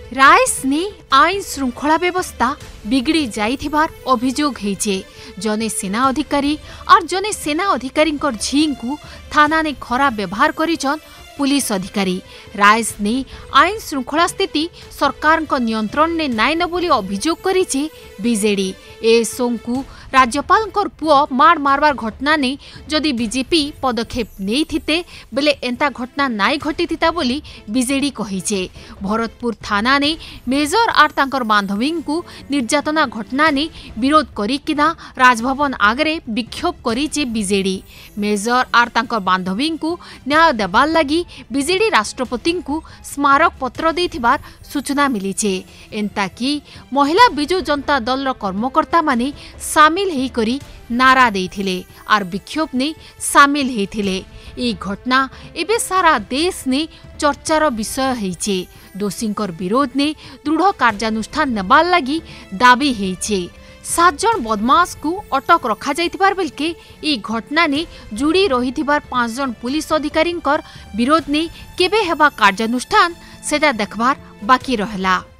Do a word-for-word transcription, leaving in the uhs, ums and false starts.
Rice ने आईन श्रृंखला व्यवस्था बिगड़ी जाइथिबार अभियोग हेचे। जने सेना अधिकारी और जने सेना अधिकारी झी को थाना ने खराब व्यवहार करिछन पुलिस अधिकारी। राइस ने आईन श्रृंखला स्थिति सरकार नियंत्रण ने नाइन बोली अभियोग करिछे बीजेडी। एएसओं को राज्यपाल पुओ माड़ मारवार घटना ने जदि बीजेपी पदक्षेप नहीं थिते बेले एंता घटना नाई घटी थिता बोली बीजेडी कहिछे। भरतपुर थाना ने मेजर आर तांकर बांधवी को निर्यातना घटना ने विरोध करिकिना राजभवन आगरे विक्षोभ करिछे बीजेडी। मेजर आर तांकर बांधवी को न्याय देबार लगी बीजेडी राष्ट्रपति को स्मारक पत्र देथिबार सूचना मिलीचे। एंता कि महिला बिजु जनता दल कर्मकर्ता माने सामिल हेई करी नारा देथिले आर विक्षोभ ने सामिल हेथिले। ए घटना एबे सारा देश ने चर्चार विषय हेइचे। दोषींकर विरोध ने दृढ़ कार्यानुष्ठान नेबार लगी दाबी हेइचे। सात जन बदमाश को अटक रखा जाइथिबार बेलके ए घटना ने जुड़ी रहिथिबार पांच जन पुलिस अधिकारी विरोध ने केबे हेबा कार्यानुष्ठान सेटा देखबार बाकी रहला।